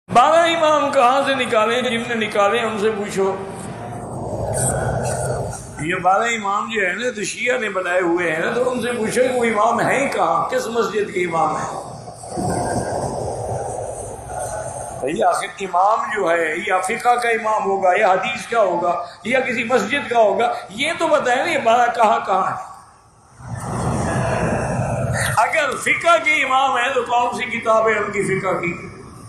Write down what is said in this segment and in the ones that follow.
12 امام کہاں سے نکالے؟ جن نے نکالے ان سے پوچھو۔ یہ 12 امام جو ہے نا تو شیعہ نے بنائے ہوئے ہیں نا، تو ان سے پوچھو کہ وہ امام ہیں کہاں، کس مسجد کے امام ہیں؟ آخر امام جو ہے یا فقہ کا امام ہوگا یا حدیث کا ہوگا یا کسی مسجد کا ہوگا، یہ تو بتائیں نا یہ 12 کہاں کہاں ہے۔ اگر فقہ کے امام ہیں تو کون سی کتاب ہے ان کی فقہ کی؟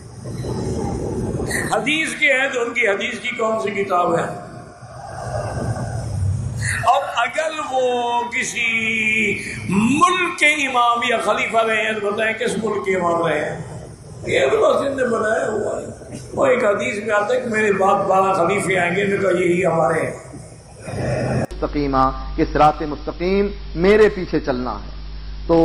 حدیث کے ہیں تو ان کی حدیث کی کون سی کتاب ہے؟ اور اگر وہ کسی ملک کے امام یا خلیفہ رہے ہیں تو بتائیں کس ملک کے امام رہے ہیں؟ یہ تو بس نے بنایا ہوا ہے۔ وہ ایک حدیث میں آتا ہے کہ میرے بعد 12 خلیفے آئیں گے، میں کہا یہی ہمارے ہیں۔ مستقیمہ کہ صراط مستقیم میرے پیچھے چلنا ہے۔ تو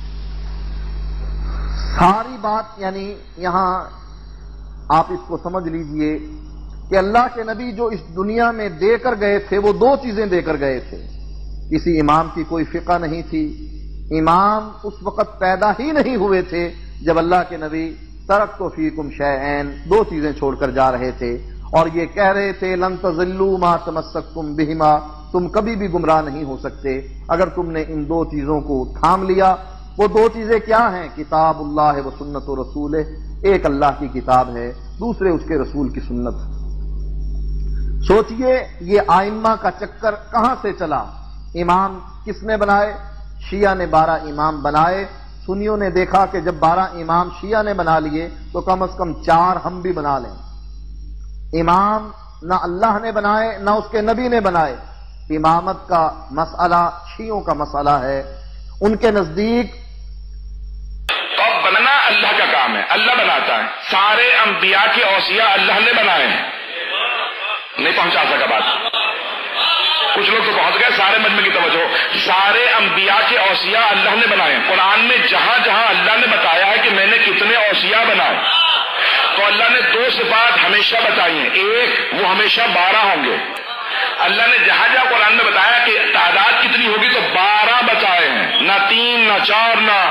ساری بات یعنی یہاں آپ اس کو سمجھ لیجئے کہ اللہ کے نبی جو اس دنیا میں دے کر گئے تھے وہ 2 چیزیں دے کر گئے تھے۔ کسی امام کی کوئی فقہ نہیں تھی، امام اس وقت پیدا ہی نہیں ہوئے تھے جب اللہ کے نبی ترکت فیکم شیئین 2 چیزیں چھوڑ کر جا رہے تھے، اور یہ کہہ رہے تھے لن تضلوا ما تمسکتم بہما، تم کبھی بھی گمراہ نہیں ہو سکتے اگر تم نے ان 2 چیزوں کو تھام لیا۔ وہ 2 چیزیں کیا ہیں؟ کتاب اللہ و سنت و رسول، ایک اللہ کی کتاب ہے، دوسرے اس کے رسول کی سنت۔ سوچئے یہ آئمہ کا چکر کہاں سے چلا؟ امام کس نے بنائے؟ شیعہ نے 12 امام بنائے۔ سنیوں نے دیکھا کہ جب 12 امام شیعہ نے بنا لیے تو کم از کم 4 ہم بھی بنا لیں۔ امام نہ اللہ نے بنائے نہ اس کے نبی نے بنائے۔ امامت کا مسئلہ شیعوں کا مسئلہ ہے۔ ان کے نزدیک تو بننا اللہ کا کام ہے، اللہ بناتا ہے۔ سارے انبیاء کے اوصیاء اللہ نے بنائے ہیں۔ نہیں پہنچا سکا بات، کچھ لوگ تو پہنچ گئے۔ سارے مجمع کی توجہ، سارے انبیاء کے اوصیاء اللہ نے بنائے ہیں۔ قرآن میں جہاں جہاں اللہ نے بتایا ہے کہ میں نے کتنے اوصیاء بنائے، تو اللہ نے 2 صفات ہمیشہ بتائی ہیں۔ ایک، وہ ہمیشہ 12 ہوں گے۔ اللہ نے جہاں جہاں قرآن میں بتایا کہ تعداد کتنی ہوگی تو 12 بتائے ہیں، نہ 3 نہ 4 نہ،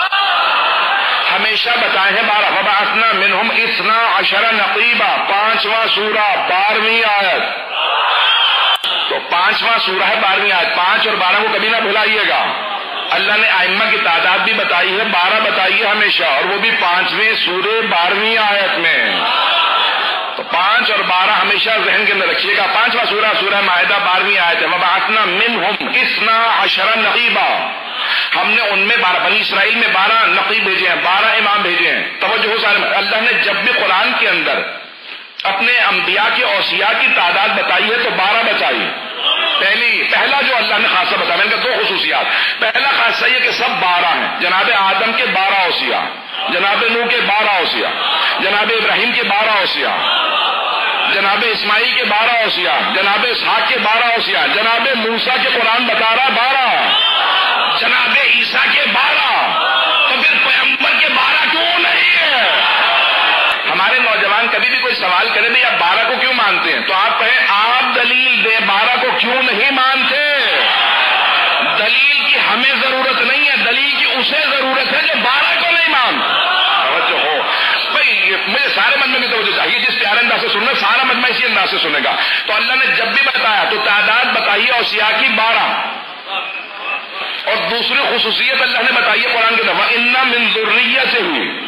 ہمیشہ بتائے ہیں 12۔ وَبَعَثْنَا مِنْهُمْ 12 نقیبا، 5واں سورہ 12ویں آیت۔ تو 5واں سورہ ہے 12ویں آیت، 5 اور 12 کو کبھی نہ بھلائیے گا۔ اللہ نے ائمہ کی تعداد بھی بتائی ہے، 12 بتائی ہے ہمیشہ، اور وہ بھی 5ویں سورہ 12ویں آیت میں۔ تو 5 اور 12 ہمیشہ ذہن کے اندر رکھیے گا۔ 5واں سورہ سورہ مائدہ 12ویں آیت ہے۔ وَبَعَثْنَا مِنْهُمْ 12 نقیبا، ہم نے ان میں 12 بنی اسرائیل میں 12 نقیب بھیجے ہیں، 12 امام بھیجے ہیں۔ توجہ ہو سارے، اللہ نے جب بھی قرآن کے اندر اپنے انبیاء کے اوصیاء کی تعداد بتائی ہے تو 12 بتائی۔ پہلا جو اللہ نے خاصہ بتایا، میں نے کہا 2 خصوصیات۔ پہلا خاصہ یہ کہ سب 12 ہیں۔ جناب آدم کے 12 اوصیاء، جناب نوح کے 12 اوصیاء، جناب ابراہیم کے 12 اوصیاء، جناب اسماعیل کے 12 اوصیاء، جناب اسحاق کے 12 اوصیاء، جناب موسیٰ کے قرآن بتا رہا 12، جناب عیسیٰ کے 12۔ تو پھر پیغمبر کے 12 کیوں نہیں ہے؟ ہمارے نوجوان کبھی بھی کوئی سوال کرے بھئی آپ 12 کو کیوں مانتے ہیں، تو آپ کہیں آپ دلیل دیں 12 کو کیوں نہیں مانتے۔ دلیل کی ہمیں ضرورت نہیں ہے، دلیل کی اسے ضرورت ہے جو 12 کو نہیں مانتا۔ توجہ ہو بھئی، مجھے سارے مجمع کی توجہ چاہیے، جس پیارے انداز سے سننا سارا مجمع اسی انداز سے سنے گا۔ تو اللہ نے جب بھی بتایا تو تعداد بتائی اوصیاء کی 12، اور دوسری خصوصیت اللہ نے بتائی ہے قرآن کے اندر وَإِنَّ مِن ذُرِّيَّتِهِ،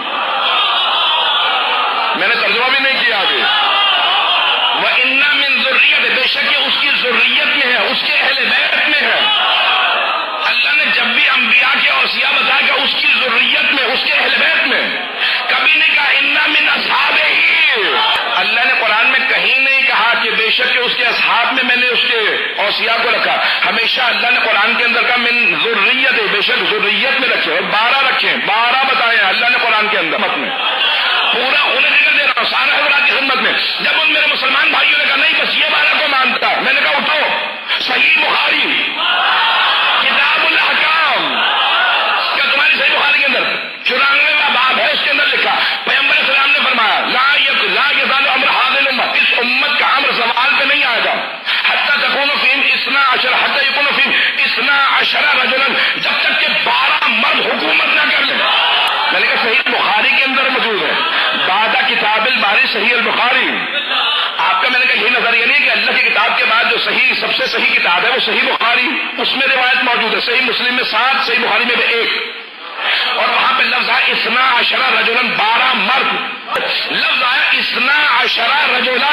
میں نے ترجمہ بھی نہیں کیا ابھی۔ وَإِنَّ مِن ذُرِّيَّتِهِ، بے شک یہ اس کی ذریت میں ہے، اس کے اہل بیت میں ہے۔ اللہ نے جب بھی انبیاء کے اوصیاء بتایا کہ اس کی ذریت میں، اس کے اہل بیت میں، کبھی نہیں کہا اِنَّ مِن أَصْحَابِهِ۔ اللہ نے قرآن میں کہیں نہیں کہا کہ بے شک اس کے اصحاب میں میں نے اس کے اوصیاء کو رکھا۔ ہمیشہ اللہ نے قرآن کے اندر کہا من ذریت، بے شک ذریت میں رکھے، اور 12 رکھے، 12 بتائے ہیں اللہ نے قرآن کے اندر میں۔ پورا انہیں ذکر دے رہا ہوں سارا حضرات کی خدمت میں۔ جب ان میرے مسلمان بھائیوں نے کہا نہیں بس یہ 12 کو مانتا ہے، میں نے کہا اٹھو، صحیح بخاری کتاب الاحکام، کیا تمہاری صحیح بخاری کے اندر 94واں باب ہے، اس کے اندر لکھا پیغمبر السلام نے فرمایا لا یزال امر هذه الامه، اس امت کا امر زوال پہ نہیں آئے گا حتی تکون فیہم 12 حتی یکون فیہم 12 رجلا، جب تک کہ 12 مرد حکومت نہ کر لیں۔ میں نے کہا صحیح بخاری کے اندر موجود ہے، بعد کتاب کتاب الباری صحیح البخاری. آپ کا میں نے کہا یہی نظریہ نہیں کہ اللہ کی کتاب کے بعد جو صحیح سب سے صحیح کتاب ہے وہ صحیح بخاری، اس میں روایت موجود ہے، صحیح مسلم میں 7، صحیح بخاری میں 1، اور وہاں پہ لفظ ہے 12 رجلا، 12 مرد. لفظ آیا 12 رجلا،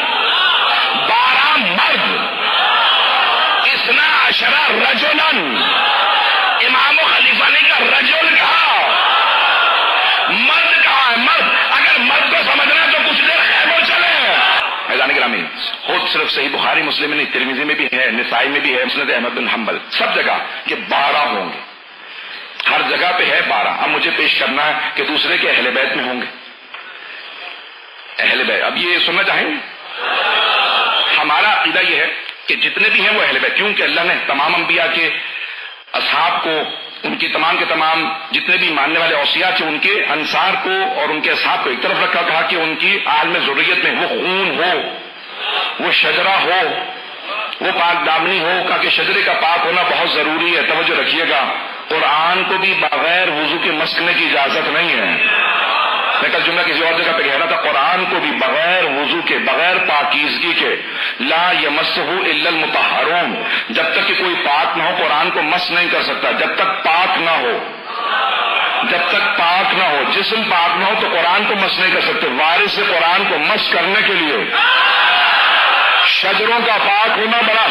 12 مرد، 12 رجلا. امام و خلیفہ نے کہا رجل کہا، مرد کہا ہے. مرد، اگر مرد کو سمجھنا ہے تو کچھ دیر خیموں چلے. میدان گرامی خود صرف صحیح بخاری مسلم میں نہیں، ترمذی میں بھی ہے، نسائی میں بھی ہے، مسند احمد بن حنبل، سب جگہ کہ 12 ہوں گے. ہر جگہ پہ ہے 12. اب مجھے پیش کرنا ہے کہ دوسرے کے اہل بیت میں ہوں گے. اہل بیت اب یہ سننا چاہیں گے؟ ہمارا عقیدہ یہ ہے کہ جتنے بھی ہیں وہ اہل بیت، کیونکہ اللہ نے تمام انبیاء کے اصحاب کو، ان کی تمام کے تمام جتنے بھی ماننے والے اوصیاء تھے، ان کے انصار کو اور ان کے اصحاب کو ایک طرف رکھا، کہا کہ ان کی عالم ذریت میں وہ خون ہو، وہ شجرہ ہو، وہ پاک دامنی ہو. کہا کہ شجرے کا پاک ہونا بہت ضروری ہے. توجہ رکھیے گا، قرآن کو بھی بغیر وضو کے مسکنے کی اجازت نہیں ہے. میں کل جملہ کسی اور جگہ پہ کہہ رہا تھا، قرآن کو بھی بغیر وضو کے، بغیر پاکیزگی کے، لا یمسہ الا المطہرون، جب تک کہ کوئی پاک نہ ہو قرآن کو مس نہیں کر سکتا. جب تک پاک نہ ہو، جب تک پاک نہ ہو، جسم پاک نہ ہو تو قرآن کو مس نہیں کر سکتے. وارث قرآن کو مس کرنے کے لیے شجروں کا پاک ہونا بڑا،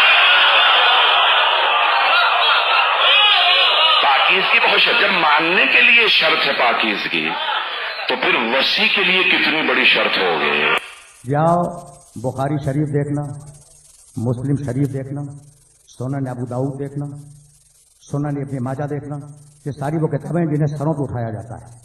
پاکیزگی بہت شرط. جب ماننے کے لیے شرط ہے پاکیزگی تو پھر وسیع کے لیے کتنی بڑی شرط ہوگی. جاؤ بخاری شریف دیکھنا، مسلم شریف دیکھنا، سنن ابو داؤد دیکھنا، سنن ابن ماجہ دیکھنا، یہ ساری وہ کتابیں جنہیں سروں پہ اٹھایا جاتا ہے.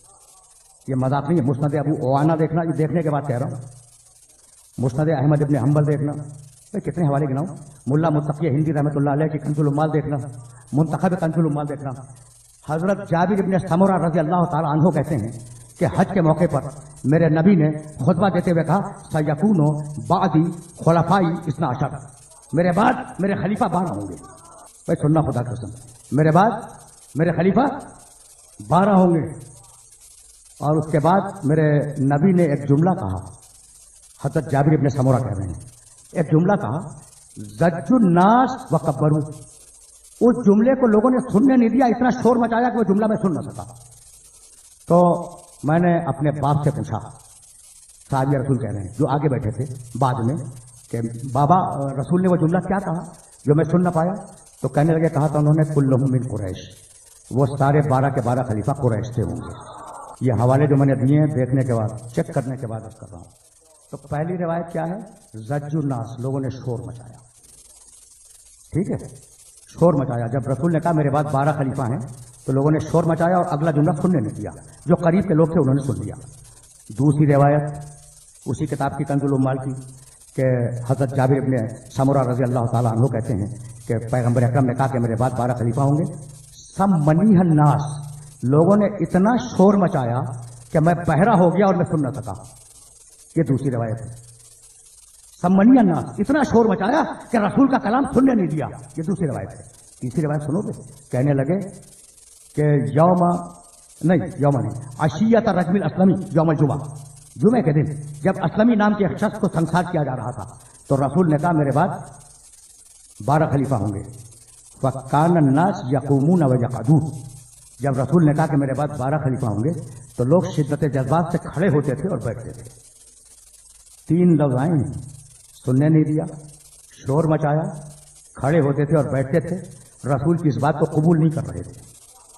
یہ مذاق نہیں ہے. مسند ابو عوانہ دیکھنا، یہ دیکھنے کے بعد کہہ رہا ہوں. مسند احمد ابن حنبل دیکھنا. کتنے حوالے گناؤں؟ ملا متقی ہندی رحمۃ اللہ علیہ کی کنز العمال دیکھنا، منتخب کنز العمال دیکھنا. حضرت جابر ابن سمرہ رضی اللہ تعالی عنہ کہتے ہیں کہ حج کے موقع پر میرے نبی نے خطبہ دیتے ہوئے کہا سیکون بعدی خلفائی 12، میرے بعد میرے خلیفہ 12 ہوں گے. بھائی سننا خدا کی قسم، میرے بعد میرے خلیفہ 12 ہوں گے. اور اس کے بعد میرے نبی نے ایک جملہ کہا، حضرت جابر ابن سمرہ کہہ رہے ہیں، ایک جملہ کہا زج الناس وکبروا. اس جملے کو لوگوں نے سننے نہیں دیا، اتنا شور مچایا کہ وہ جملہ میں سن نہ سکا. تو میں نے اپنے باپ سے پوچھا، صحابی رسول کہہ رہے ہیں جو آگے بیٹھے تھے بعد میں، کہ بابا رسول نے وہ جملہ کیا کہا جو میں سن نہ پایا؟ تو کہنے لگے، کہا تھا انہوں نے کلہم من قریش، وہ سارے 12 کے 12 خلیفہ قریش سے ہوں گے. یہ حوالے جو میں نے دیے ہیں دیکھنے کے بعد، چیک کرنے کے بعد کر رہا ہوں. تو پہلی روایت کیا ہے؟ زج الناس، لوگوں نے شور مچایا. ٹھیک ہے، شور مچایا. جب رسول نے کہا میرے بعد 12 خلیفہ ہیں تو لوگوں نے شور مچایا اور اگلا جملہ سننے نہیں دیا. جو قریب کے لوگ تھے انہوں نے سن لیا. دوسری روایت اسی کتاب کی کنز العمال کی کہ حضرت جابر ابن سمرہ رضی اللہ تعالیٰ عنہ کہتے ہیں کہ پیغمبر اکرم نے کہا کہ میرے بعد 12 خلیفہ ہوں گے. سمنیہ الناس، لوگوں نے اتنا شور مچایا کہ میں بہرا ہو گیا اور میں سن نہ سکا. یہ دوسری روایت ہے. سمنیہ الناس، اتنا شور مچایا کہ رسول کا کلام سننے نہیں دیا. یہ دوسری روایت ہے. تیسری روایت سنو گے؟ کہنے لگے کہ یوم نہیں، عشیت الرجم الاسلمی، یوم الجمعہ، جمعے کے دن جب اسلمی نام کے ایک شخص کو سنسار کیا جا رہا تھا تو رسول نے کہا میرے بعد 12 خلیفہ ہوں گے. فکان الناس یقومون ویقعدون، جب رسول نے کہا کہ میرے بعد 12 خلیفہ ہوں گے تو لوگ شدت جذبات سے کھڑے ہوتے تھے اور بیٹھتے تھے. 3 لفظ آئے ہیں، سننے نہیں دیا، شور مچایا، کھڑے ہوتے تھے اور بیٹھتے تھے. رسول کی اس بات کو قبول نہیں کر رہے تھے.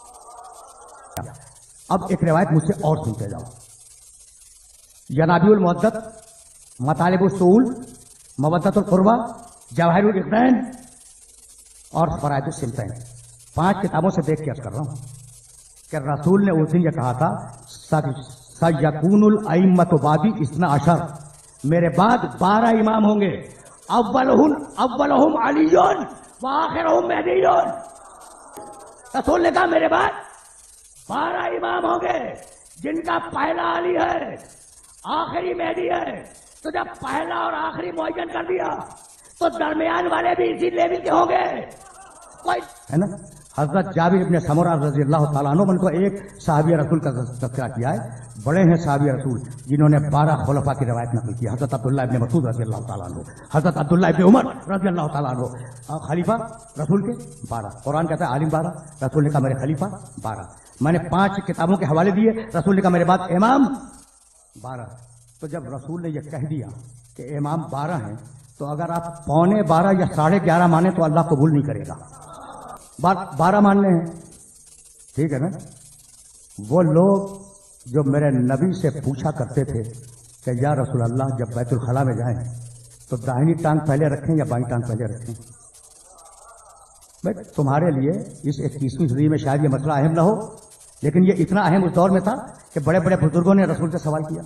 اب ایک روایت مجھ سے اور سنتے جاؤ. ینابیع المودت، مطالب الصول، مودت القربہ، جواہر الاقرین اور فرائض السمتین، 5 کتابوں سے دیکھ کے عرض کر رہا ہوں کہ رسول نے اس دن یہ کہا تھا سیکون الائمۃ بعدی 12، میرے بعد 12 امام ہوں گے. اولہم علی وآخرہم مہدی. رسول نے کہا میرے بعد 12 امام ہوں گے جن کا پہلا علی ہے، آخری مہدی ہے. تو جب پہلا اور آخری معین کر دیا تو درمیان والے بھی اسی لیول کے ہوں گے. ہے نا؟ حضرت جابر ابن سمرہ رضی اللہ تعالیٰ عنہ ان کو ایک صحابی رسول کا تذکرہ کیا ہے. بڑے ہیں صحابی رسول جنہوں نے 12 خلفاء کی روایت نقل کی. حضرت عبداللہ ابن مسعود رضی اللہ تعالیٰ عنہ، حضرت عبداللہ ابن عمر رضی اللہ تعالیٰ عنہ. خلیفہ رسول کے 12. قرآن کہتا ہے عالم 12، رسول نے کہا میرے خلیفہ 12. میں نے 5 کتابوں کے حوالے دیے، رسول نے کہا میرے بعد امام 12. تو جب رسول نے یہ کہہ دیا کہ امام 12 ہیں تو اگر آپ 11.25 یا 11.5 مانیں تو اللہ قبول نہیں کرے گا. 12 ماننے ہیں، ٹھیک ہے نا. وہ لوگ جو میرے نبی سے پوچھا کرتے تھے کہ یا رسول اللہ جب بیت الخلاء میں جائیں تو داہنی ٹانگ پہلے رکھیں یا بائیں ٹانگ پہلے رکھیں. بھائی تمہارے لیے اس 21ویں صدی میں شاید یہ مسئلہ اہم نہ ہو، لیکن یہ اتنا اہم اس دور میں تھا کہ بڑے بڑے بزرگوں نے رسول سے سوال کیا،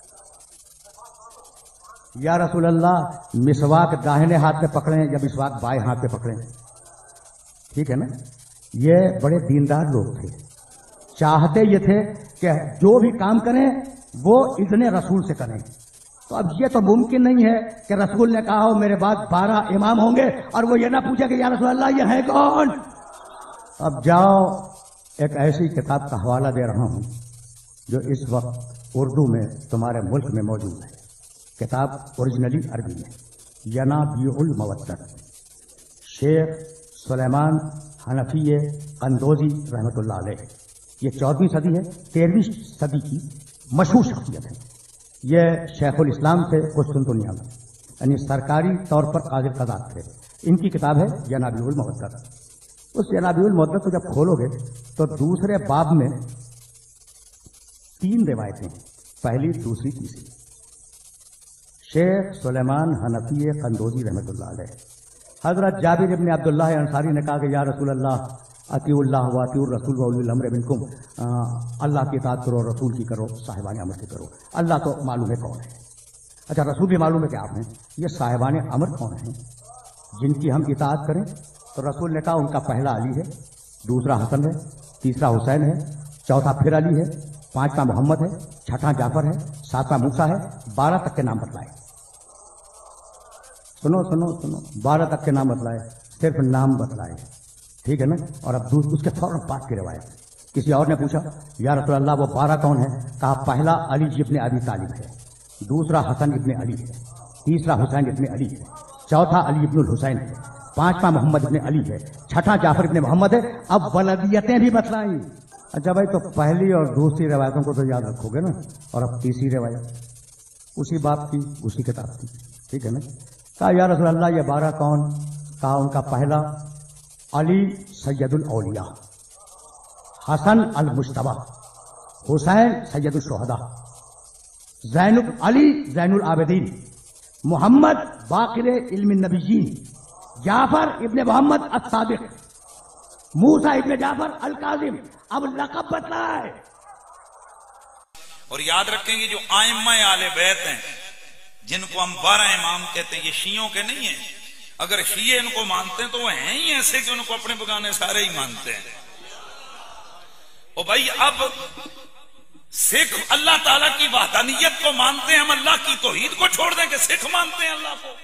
یا رسول اللہ مسواک داہنے ہاتھ پہ پکڑیں یا مسواک بائیں ہاتھ پہ پکڑیں. ٹھیک ہے نا. یہ بڑے دیندار لوگ تھے، چاہتے یہ تھے کہ جو بھی کام کریں وہ اذن رسول سے کریں. تو اب یہ تو ممکن نہیں ہے کہ رسول نے کہا ہو میرے بعد 12 امام ہوں گے اور وہ یہ نہ پوچھے کہ یا رسول اللہ یہ ہے کون. اب جاؤ، ایک ایسی کتاب کا حوالہ دے رہا ہوں جو اس وقت اردو میں تمہارے ملک میں موجود ہے. کتاب اوریجنلی عربی میں، ینابیع المودت، شیخ سلیمان حنفی قندوزی رحمۃ اللہ علیہ. یہ 14ویں صدی ہے، 13ویں صدی کی مشہور شخصیت ہے. یہ شیخ الاسلام تھے قسطنطنیہ میں، یعنی سرکاری طور پر قاضی قضات تھے. ان کی کتاب ہے ینابیع المودت. اس ینابیع المودت کو جب کھولو گے تو دوسرے باب میں 3 روایتیں ہیں، پہلی، دوسری، تیسری. شیخ سلیمان حنفی قندوزی رحمۃ اللہ علیہ. حضرت جابر ابن عبداللہ انصاری نے کہا کہ یا رسول اللہ اطیعوا اللہ و اطیعوا الرسول و اولی الامر منکم، اللہ کی اطاعت کرو، رسول کی کرو، صاحبان امر کی کرو. اللہ تو معلوم ہے کون ہے، اچھا رسول بھی معلوم ہے کہ آپ ہیں. یہ صاحبان امر کون ہیں جن کی ہم اطاعت کریں؟ تو رسول نے کہا ان کا پہلا علی ہے، دوسرا حسن ہے، تیسرا حسین ہے، چوتھا پھر علی ہے، 5واں محمد ہے، 6واں جعفر ہے، 7واں موسیٰ ہے. 12 تک کے نام بتلائے. سنو 12 تک کے نام بتلائے، صرف نام بتلائے. ٹھیک ہے نا. اور اب اس کے فوراً بعد کی روایت، کسی اور نے پوچھا یا رسول اللہ وہ 12 کون ہیں؟ کہا پہلا علی ابن ابی طالب ہے، دوسرا حسن ابن علی ہے، تیسرا حسین ابن علی ہے، چوتھا علی ابن الحسین ہے، 5واں محمد ابن علی ہے، 6واں جعفر ابن محمد ہے. اب ولدیتیں بھی بتلائیں. اچھا بھائی تو پہلی اور دوسری روایتوں کو تو یاد رکھو گے نا. اور اب تیسری روایت اسی باپ کی، اسی کتاب کی. ٹھیک ہے نا. کہا یا رسول اللہ یہ 12 کون؟ کہا ان کا پہلا علی سید الاولیاء، حسن المجتبی، حسین سید الشہداء، علی زین العابدین، محمد باقر علم النبیین، جعفر ابن محمد الصادق، موسیٰ ابن جعفر الکاظم. اب لقب بتلائے. اور یاد رکھیں گے جو ائمہ اہل بیت ہیں جن کو ہم 12 امام کہتے ہیں، یہ شیعوں کے نہیں ہیں. اگر شیعہ ان کو مانتے ہیں تو وہ ہیں ہی ایسے کہ ان کو اپنے بگانے سارے ہی مانتے ہیں. اور بھائی اب سکھ اللہ تعالیٰ کی وحدانیت کو مانتے ہیں، ہم اللہ کی توحید کو چھوڑ دیں کہ سکھ مانتے ہیں اللہ کو؟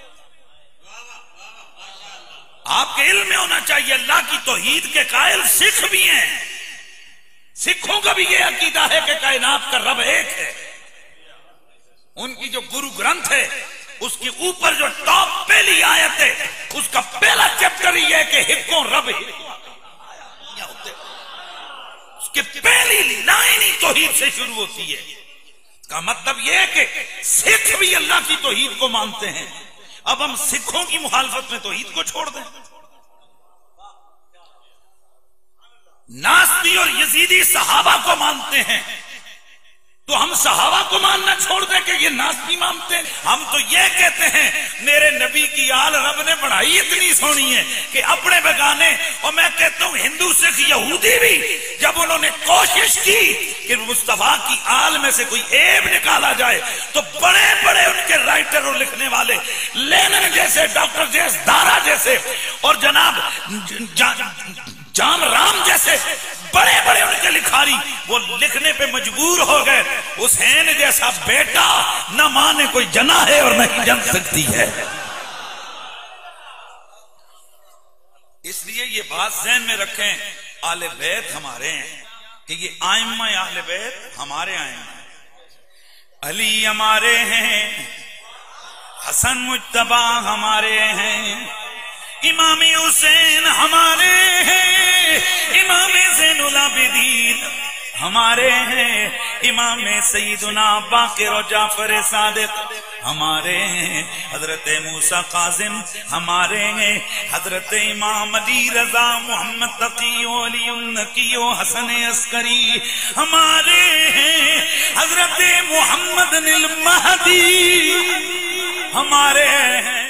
آپ کے علم میں ہونا چاہیے اللہ کی توحید کے قائل سکھ بھی ہیں. سکھوں کا بھی یہ عقیدہ ہے کہ کائنات کا رب ایک ہے. ان کی جو گرو گرنتھ ہے اس کی اوپر جو ٹاپ پہلی آیت ہے اس کا پہلا چیپٹر یہ ہے کہ ہکوں رب ہے. اس کی پہلی لائن ہی توحید سے شروع ہوتی ہے. کا مطلب یہ ہے کہ سکھ بھی اللہ کی توحید کو مانتے ہیں. اب ہم سکھوں کی مخالفت میں توحید کو چھوڑ دیں. ناستی اور یزیدی صحابہ کو مانتے ہیں تو ہم صحابہ کو ماننا چھوڑ دیں کہ یہ ناستی مانتے ہیں؟ ہم تو یہ کہتے ہیں میرے نبی کی آل رب نے بڑھائی اتنی سونی ہے کہ اپنے بگانے. اور میں کہتا ہوں ہندو سکھ یہودی بھی جب انہوں نے کوشش کی کہ مصطفیٰ کی آل میں سے کوئی عیب نکالا جائے تو بڑے بڑے ان کے رائٹر اور لکھنے والے لینن جیسے، ڈاکٹر جیس دارا جیسے اور جناب جام رام جیسے بڑے بڑے ان کے لکھاری وہ لکھنے پہ مجبور ہو گئے حسین جیسا بیٹا نہ ماں نے کوئی جنا ہے اور نہ جن سکتی ہے. اس لیے یہ بات ذہن میں رکھیں، اہل بیت ہمارے ہیں کہ یہ آئمہ اہل بیت ہمارے آئمہ ہیں، علی ہمارے ہیں، حسن مجتبی ہمارے ہیں، امام حسین ہمارے ہیں، امام زین العابدین ہمارے ہیں، امام سیدنا باقر و جعفر صادق ہمارے ہیں، حضرت موسیٰ کاظم ہمارے ہیں، حضرت امام علی رضا محمد تقی و علی النقی و حسن عسکری ہمارے ہیں، حضرت محمد المہدی ہمارے ہیں،